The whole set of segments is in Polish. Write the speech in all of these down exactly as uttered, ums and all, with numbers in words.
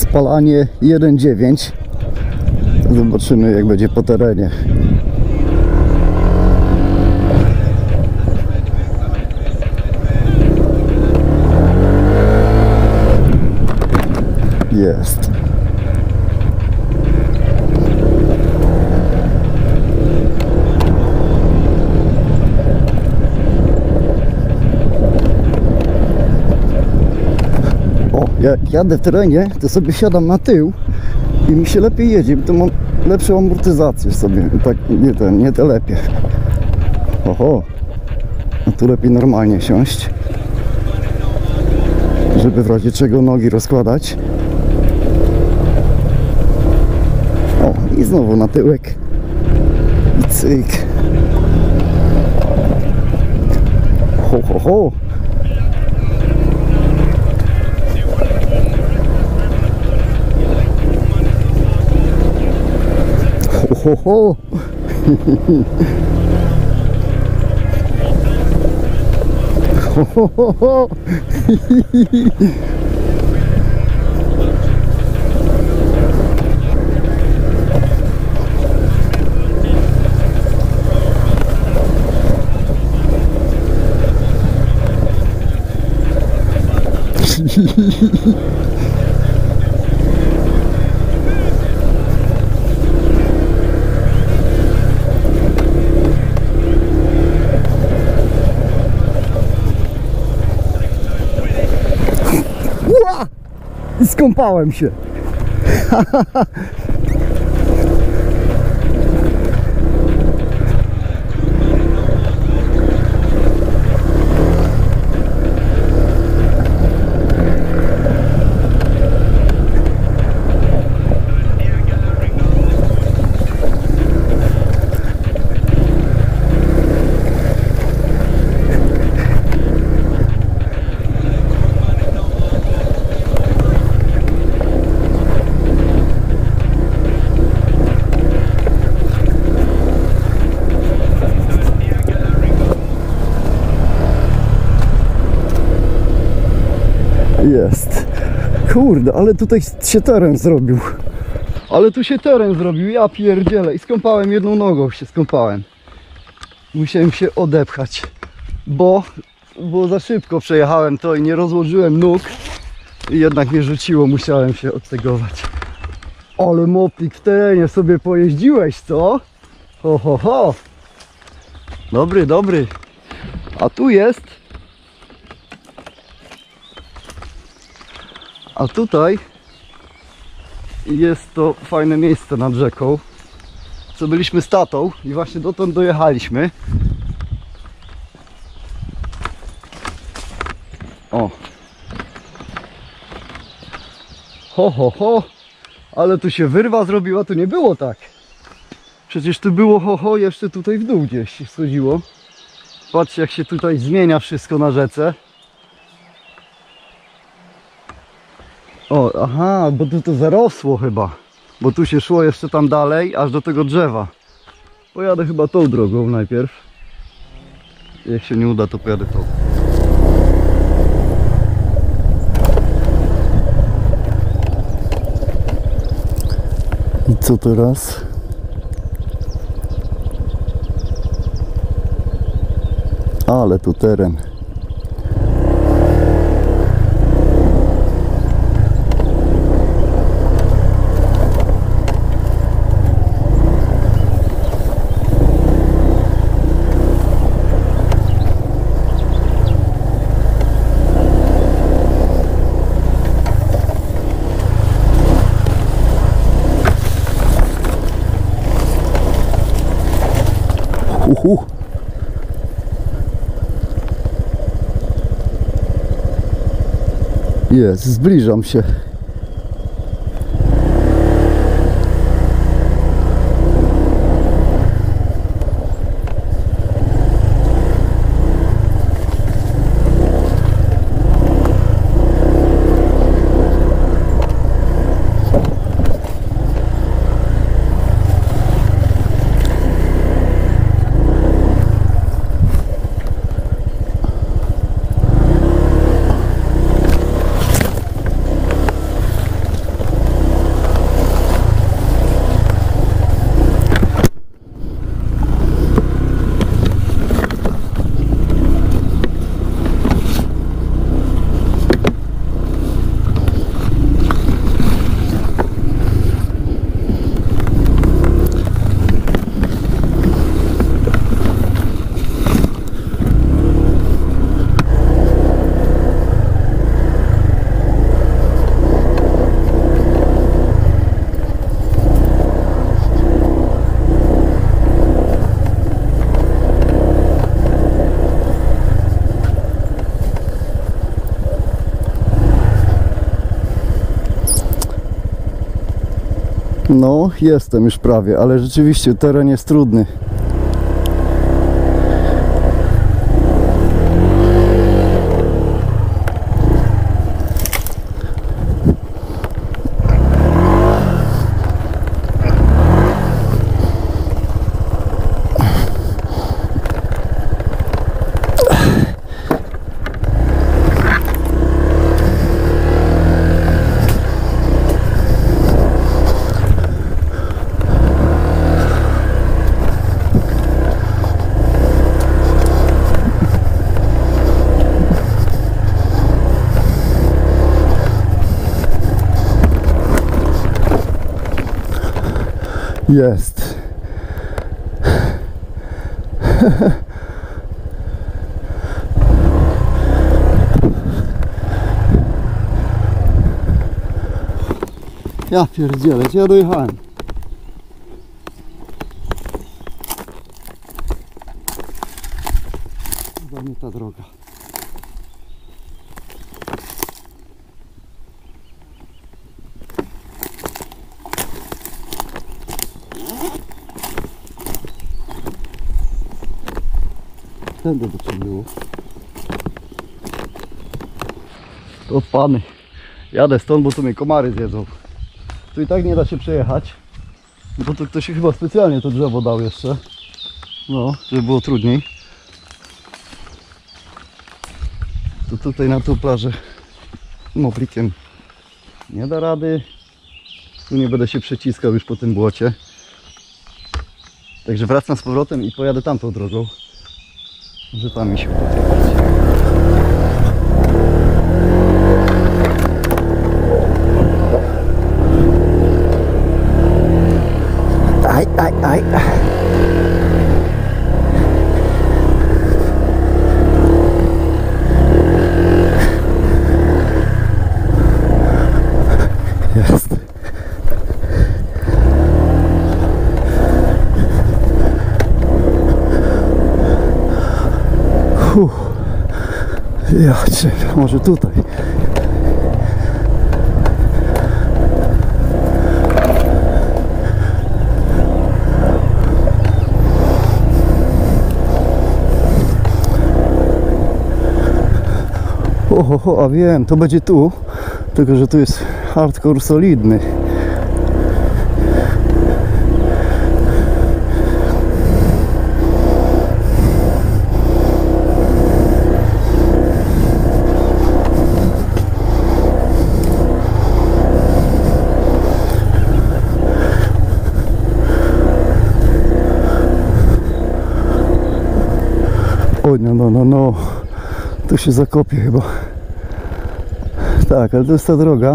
spalanie jeden dziewięć. Zobaczymy, jak będzie po terenie. Jest. O, jak jadę w terenie, to sobie siadam na tył i mi się lepiej jedzie, to mam lepszą amortyzację sobie, tak nie ten, nie te lepiej. Oho, a tu lepiej normalnie siąść, żeby w razie czego nogi rozkładać. O, i znowu na tyłek i cyk. Ho, ho, ho. Ho, ho, ho. Ho, ho, ho, ho. I skąpałem się. Jest. Kurde, ale tutaj się teren zrobił. Ale tu się teren zrobił, ja pierdzielę. I skąpałem jedną nogą, się skąpałem. Musiałem się odepchać, bo, bo za szybko przejechałem to i nie rozłożyłem nóg. I jednak mnie rzuciło, musiałem się odtegować. Ale moplik w terenie sobie pojeździłeś, co? Ho, ho, ho. Dobry, dobry. A tu jest. A tutaj jest to fajne miejsce nad rzeką, co byliśmy z tatą i właśnie dotąd dojechaliśmy. O! Ho, ho, ho! Ale tu się wyrwa zrobiła, tu nie było tak. Przecież tu było ho, ho, jeszcze tutaj w dół gdzieś się schodziło. Patrzcie, jak się tutaj zmienia wszystko na rzece. O, aha, bo tu to zarosło chyba. Bo tu się szło jeszcze tam dalej, aż do tego drzewa. Pojadę chyba tą drogą najpierw. Jak się nie uda, to pojadę tą. I co teraz? Ale tu teren. Uhu. Jest, zbliżam się. No, jestem już prawie, ale rzeczywiście teren jest trudny. Jest. Ja pierdzielę, gdzie ja dojechałem? Chyba nie ta droga. Tędy by trzeba było. To pany. Jadę stąd, bo tu mnie komary zjedzą. Tu i tak nie da się przejechać. Bo tu ktoś chyba specjalnie to drzewo dał jeszcze. No, żeby było trudniej. Tu tutaj na tą plażę moplikiem nie da rady. Tu nie będę się przeciskał już po tym błocie. Także wracam z powrotem i pojadę tamtą drogą. Może tam mi się uda jechać. Aj, aj, aj. Jest. Uff. Ja cię, może tutaj. Oho, a wiem, to będzie tu, tylko że tu jest hardcore solidny. O, no, no, no, no. Tu się zakopie chyba. Tak, ale to jest ta droga.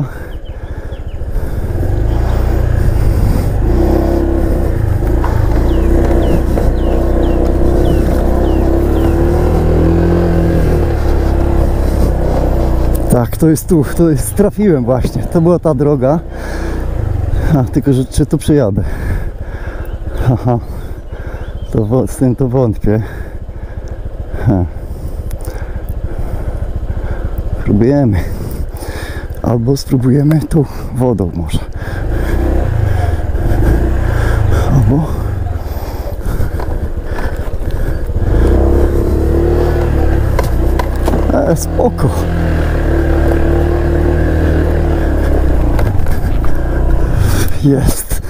Tak, to jest tu, to jest, trafiłem właśnie. To była ta droga. A, tylko, że czy tu przejadę? Aha. To, z tym to wątpię. Ha. Próbujemy. Albo spróbujemy tu wodą może. Albo... E, spoko. Jest.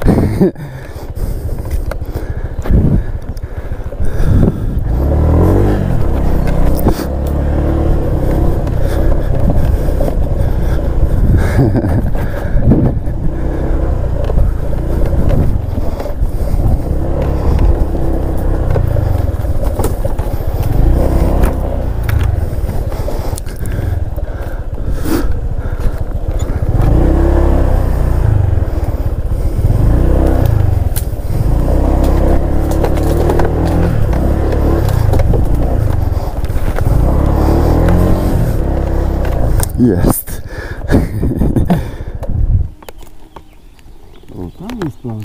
Jest. O, tam jest plaża.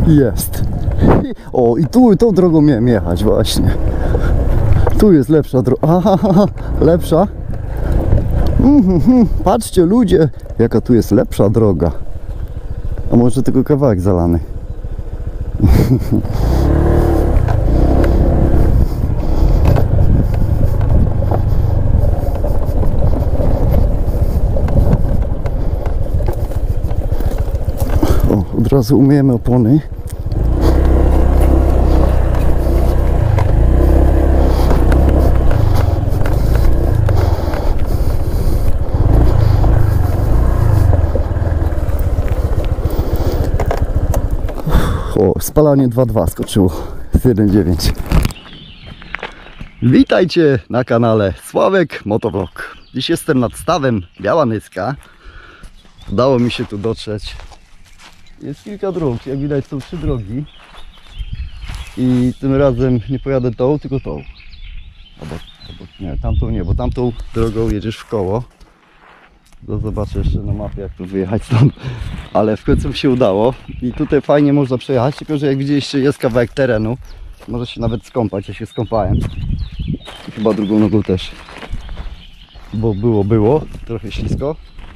Jest. O, i tu, tą drogą miałem jechać właśnie. Tu jest lepsza droga. Aha, lepsza. Mm-hmm. Patrzcie ludzie, jaka tu jest lepsza droga. A może tylko kawałek zalany. O, od razu umyjemy opony. O, spalanie dwa dwa skoczyło z jeden dziewięć. Witajcie na kanale Sławek Motovlog. Dziś jestem nad stawem Biała Nyska. Udało mi się tu dotrzeć. Jest kilka dróg, jak widać są trzy drogi. I tym razem nie pojadę tą, tylko tą. Albo, albo nie, tamtą nie, bo tamtą drogą jedziesz w koło. To zobaczę jeszcze na mapie, jak tu wyjechać stąd. Ale w końcu mi się udało. I tutaj fajnie można przejechać, tylko że jak widzieliście jest kawałek terenu. Może się nawet skąpać, ja się skąpałem. I chyba drugą nogą też. Bo było, było. Trochę ślisko.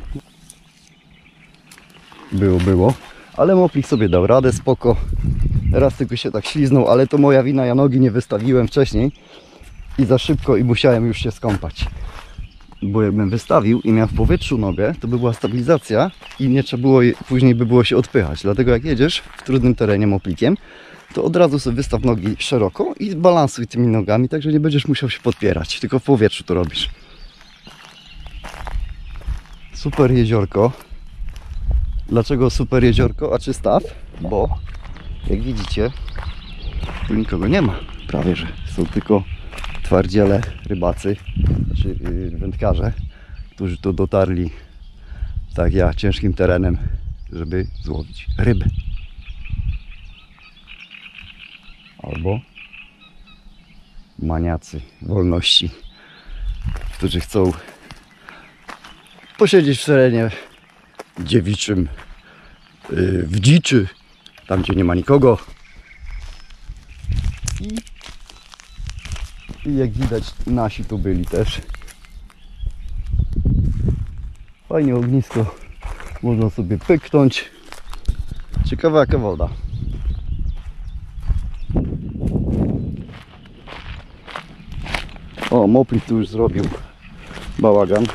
Było, było. Ale moplik sobie dał radę, spoko. Raz tylko się tak śliznął, ale to moja wina, ja nogi nie wystawiłem wcześniej. I za szybko i musiałem już się skąpać. Bo jakbym wystawił i miał w powietrzu nogę, to by była stabilizacja i nie trzeba było, później by było się odpychać. Dlatego jak jedziesz w trudnym terenie moplikiem, to od razu sobie wystaw nogi szeroko i balansuj tymi nogami, tak że nie będziesz musiał się podpierać, tylko w powietrzu to robisz. Super jeziorko. Dlaczego super jeziorko, a czy staw? Bo jak widzicie, tu nikogo nie ma, prawie że są tylko twardziele, rybacy, znaczy yy, wędkarze, którzy tu dotarli, tak ja, ciężkim terenem, żeby złowić ryby. Albo maniacy wolności, którzy chcą posiedzieć w terenie dziewiczym, yy, w dziczy, tam gdzie nie ma nikogo. I I jak widać, nasi tu byli też. Fajnie ognisko. Można sobie pyknąć. Ciekawa jaka woda. O, moplik tu już zrobił bałagan.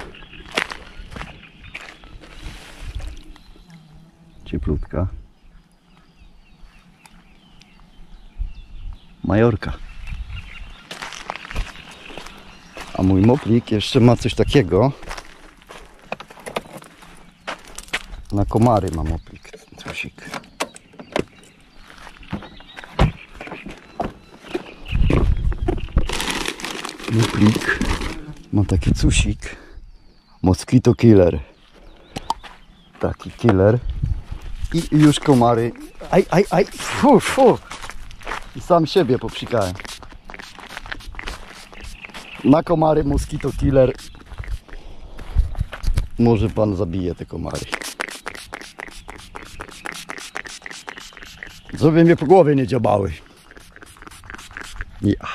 Cieplutka. Majorka. A mój moplik jeszcze ma coś takiego. Na komary ma moplik. Trusik. Moplik ma taki cusik. Mosquito killer. Taki killer. I już komary. Aj, aj, aj. Fu, fu. I sam siebie popsikałem. Na komary mosquito killer. Może pan zabije te komary. Żeby mnie po głowie nie dziobały. Ja.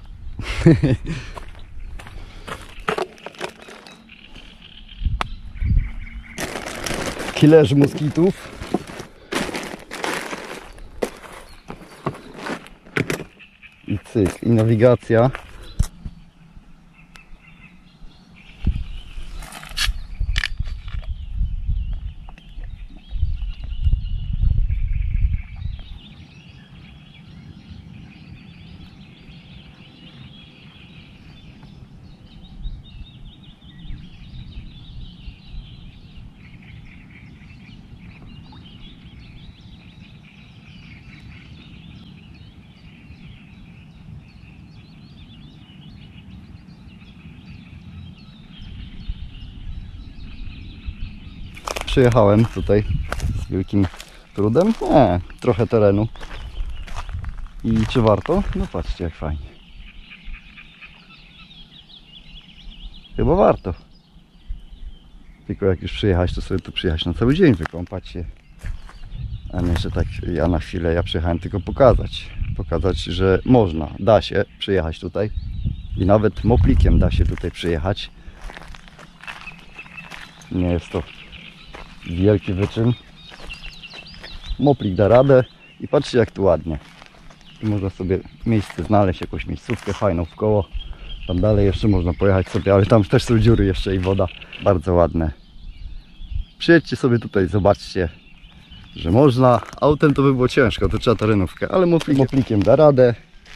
Killerzy moskitów. I cyk, i nawigacja. Przyjechałem tutaj z wielkim trudem. Nie, trochę terenu. I czy warto? No patrzcie jak fajnie. Chyba warto. Tylko jak już przyjechać, to sobie tu przyjechać na cały dzień, wykąpać się. A nie, że tak ja na chwilę, ja przyjechałem tylko pokazać. Pokazać, że można, da się przyjechać tutaj. I nawet moplikiem da się tutaj przyjechać. Nie jest to wielki wyczyn. Moplik da radę i patrzcie, jak tu ładnie. I można sobie miejsce znaleźć, jakąś miejscówkę fajną w koło. Tam dalej jeszcze można pojechać sobie, ale tam też są dziury jeszcze i woda. Bardzo ładne. Przyjedźcie sobie tutaj, zobaczcie, że można. Autem to by było ciężko, to trzeba terenówkę, ale moplikiem, moplikiem da radę.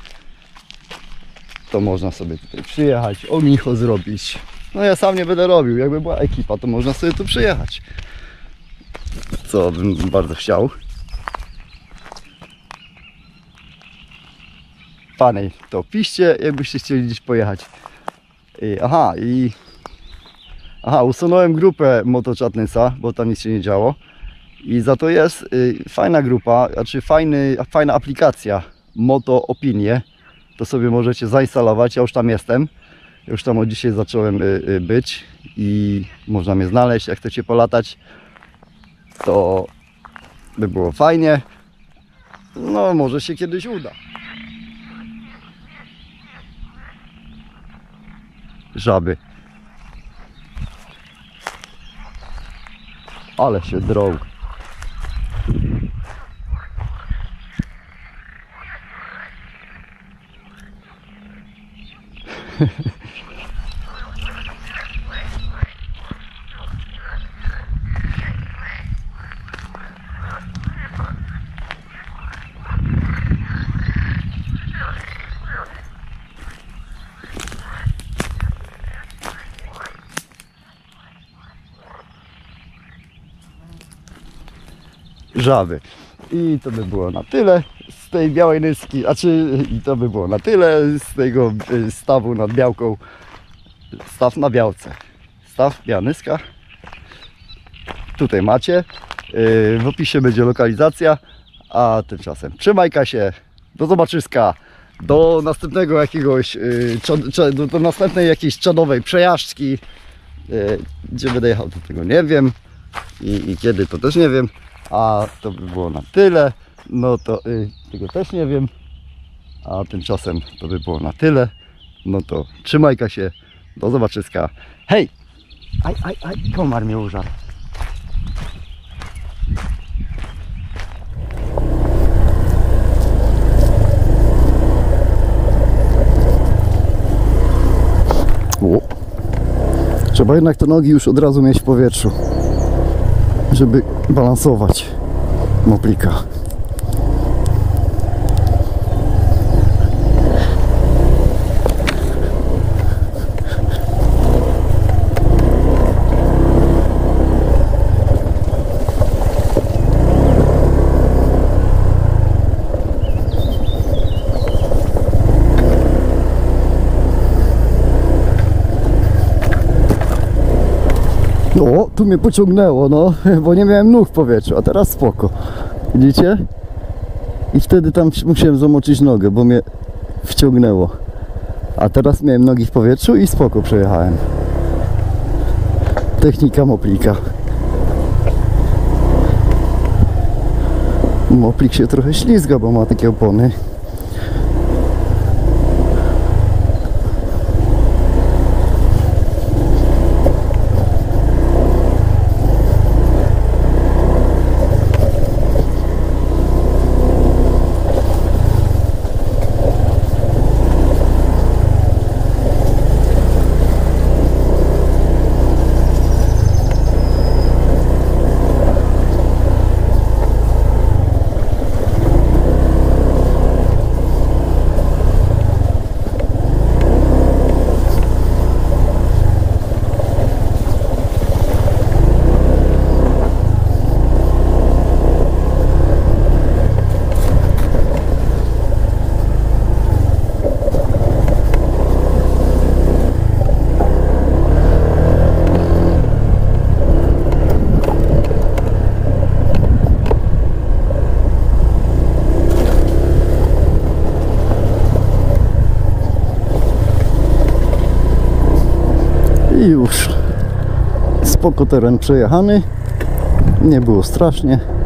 To można sobie tutaj przyjechać, ognicho zrobić. No ja sam nie będę robił, jakby była ekipa, to można sobie tu przyjechać. Co bym bardzo chciał. Panie, to piszcie, jakbyście chcieli gdzieś pojechać. I, aha, i... Aha, usunąłem grupę Motochatnessa, bo tam nic się nie działo. I za to jest y, fajna grupa, znaczy fajny, fajna aplikacja Moto Opinie. To sobie możecie zainstalować, ja już tam jestem. Już tam od dzisiaj zacząłem y, y, być i można mnie znaleźć, jak chcecie polatać. To by było fajnie. No, może się kiedyś uda. Żaby. Ale się drą. Żaby. I to by było na tyle z tej białej nyski, a czy i to by było na tyle z tego stawu nad białką. Staw na białce. Staw biała nyska. Tutaj macie. W opisie będzie lokalizacja. A tymczasem trzymajka się. Do zobaczyska. Do następnego jakiegoś do, do następnej jakiejś czadowej przejażdżki. Gdzie będę jechał, to tego nie wiem. I, i kiedy, to też nie wiem. A to by było na tyle. No to y, tego też nie wiem. A tymczasem to by było na tyle. No to trzymajka się. Do zobaczyska. Hej! Aj, aj, aj, komar mnie użarł. O. Trzeba jednak te nogi już od razu mieć w powietrzu, żeby balansować moplika. O, tu mnie pociągnęło, no, bo nie miałem nóg w powietrzu, a teraz spoko. Widzicie? I wtedy tam musiałem zamoczyć nogę, bo mnie wciągnęło. A teraz miałem nogi w powietrzu i spoko przejechałem. Technika moplika. Moplik się trochę ślizga, bo ma takie opony. I już spoko, teren przejechany, nie było strasznie.